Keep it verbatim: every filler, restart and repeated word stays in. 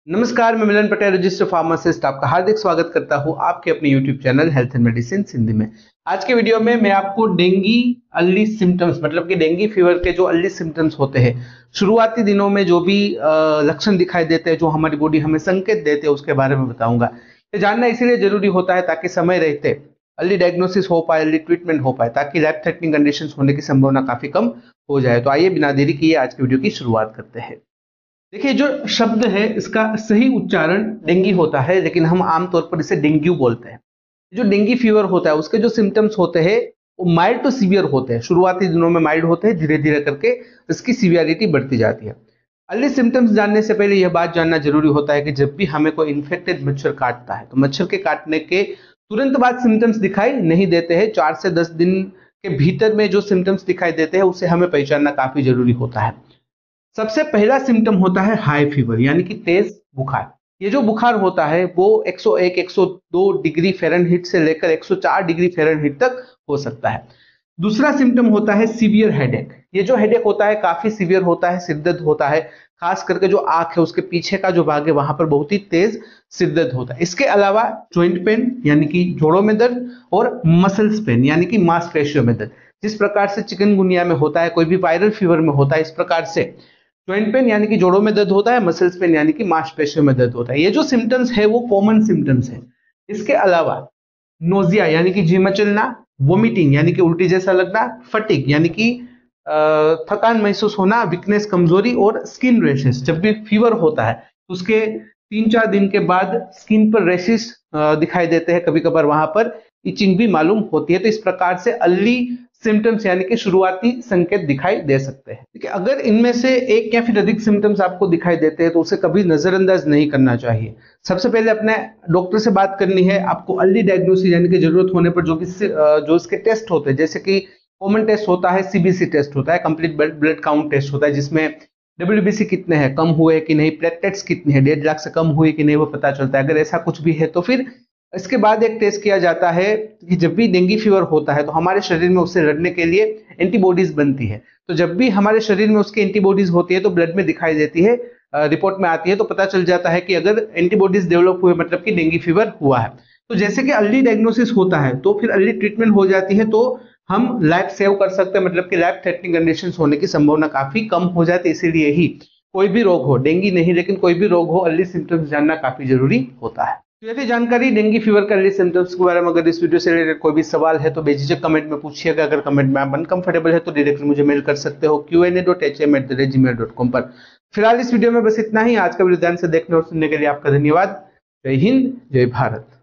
नमस्कार, मैं मिलन Patel, registered pharmacist, आपका हार्दिक स्वागत करता हूं आपके अपने YouTube channel health and medicine Hindi में। आज के वीडियो में मैं आपको डेंगी अर्ली सिम्टम्स मतलब कि डेंगी फीवर के जो अर्ली सिम्टम्स होते हैं, शुरुआती दिनों में जो भी लक्षण दिखाई देते हैं, जो हमारी बॉडी हमें संकेत देते हैं, उसके बारे में बताऊंगा। ये जानना इसीलिए जरूरी होता है ताकि समय रहते अर्ली डायग्नोसिस हो पाए, अर्ली ट्रीटमेंट हो पाए, ताकि लाइफ थ्रेटनिंग कंडीशन होने की संभावना काफी कम हो जाए। तो आइए बिना देरी किए आज की वीडियो की शुरुआत करते हैं। देखिए, जो शब्द है इसका सही उच्चारण डेंगी होता है, लेकिन हम आमतौर पर इसे डेंगू बोलते हैं। जो डेंगी फीवर होता है उसके जो सिम्टम्स होते हैं वो माइल्ड टू सीवियर होते हैं। शुरुआती दिनों में माइल्ड होते हैं, धीरे धीरे करके इसकी सीवियरिटी बढ़ती जाती है। अर्ली सिम्टम्स जानने से पहले यह बात जानना जरूरी होता है कि जब भी हमें कोई इन्फेक्टेड मच्छर काटता है तो मच्छर के काटने के तुरंत बाद सिम्टम्स दिखाई नहीं देते हैं। चार से दस दिन के भीतर में जो सिम्टम्स दिखाई देते हैं उसे हमें पहचानना काफी जरूरी होता है। सबसे पहला सिम्टम होता है हाई फीवर, यानी कि तेज बुखार। ये जो बुखार होता है वो एक सौ एक एक सौ दो डिग्री फ़ारेनहीट से लेकर एक सौ चार डिग्री फ़ारेनहीट तक हो सकता है। दूसरा सिम्टम होता है सीवियर हेडेक। ये जो हेडेक होता है काफी सीवियर होता है, सिरदर्द होता है, खास करके जो आंख है उसके पीछे का जो भाग है वहां पर बहुत ही तेज सिरदर्द होता है। इसके अलावा जॉइंट पेन यानी कि जोड़ों में दर्द और मसल्स पेन यानी कि मांसपेशियों में दर्द। जिस प्रकार से चिकनगुनिया में होता है, कोई भी वायरल फीवर में होता है, इस प्रकार से जॉइंट पेन यानी कि जोड़ों में दर्द होता है, मसल्स पेन यानी कि मांसपेशियों में दर्द होता है। ये जो सिम्टम्स है वो कॉमन सिम्टम्स है। इसके अलावा नोजिया यानी कि जी मचलना, वोमिटिंग यानी कि उल्टी जैसा लगना, फटिग यानी कि थकान महसूस होना, वीकनेस कमजोरी और स्किन रैशेस। जब भी फीवर होता है तो उसके तीन चार दिन के बाद स्किन पर रैशेस दिखाई देते हैं, कभी कभार वहां पर इचिंग भी मालूम होती है। तो इस प्रकार से अर्ली सिम्टम्स यानी कि शुरुआती संकेत दिखाई दे सकते हैं। ठीक है, अगर इनमें से एक या फिर अधिक सिम्टम्स आपको दिखाई देते हैं तो उसे कभी नजरअंदाज नहीं करना चाहिए। सबसे पहले अपने डॉक्टर से बात करनी है। आपको अर्ली डायग्नोसिस यानी कि जरूरत होने पर जो कि जो इसके टेस्ट होते हैं, जैसे कि कॉमन टेस्ट होता है, सीबीसी टेस्ट होता है, कंप्लीट ब्लड काउंट टेस्ट होता है, जिसमें डब्ल्यूबीसी कितने हैं, कम हुए कि नहीं, प्लेटलेट्स कितने हैं, डेढ़ लाख से कम हुए कि नहीं, वो पता चलता है। अगर ऐसा कुछ भी है तो फिर इसके बाद एक टेस्ट किया जाता है कि जब भी डेंगू फीवर होता है तो हमारे शरीर में उससे लड़ने के लिए एंटीबॉडीज बनती है। तो जब भी हमारे शरीर में उसकी एंटीबॉडीज होती है तो ब्लड में दिखाई देती है, रिपोर्ट में आती है, तो पता चल जाता है कि अगर एंटीबॉडीज डेवलप हुए मतलब कि डेंगू फीवर हुआ है। तो जैसे कि अर्ली डायग्नोसिस होता है तो फिर अर्ली ट्रीटमेंट हो जाती है, तो हम लाइफ सेव कर सकते हैं, मतलब कि लाइफ थ्रेटनिंग कंडीशन होने की संभावना काफी कम हो जाती है। इसीलिए ही कोई भी रोग हो, डेंगू नहीं लेकिन कोई भी रोग हो, अर्ली सिम्टम्स जानना काफी जरूरी होता है। तो यदि जानकारी डेंगू फीवर का अर्ली सिम्टम्स के बारे में अगर इस वीडियो से रिलेटेड कोई भी सवाल है तो बेझिझक कमेंट में पूछिएगा। अगर कमेंट में आप अनकंफर्टेबल है तो डायरेक्टली मुझे मेल कर सकते हो Q N A dot H M at the rate gmail dot com पर। फिलहाल इस वीडियो में बस इतना ही। आज का वीडियो ध्यान से देखने और सुनने के लिए आपका धन्यवाद। जय हिंद, जय भारत।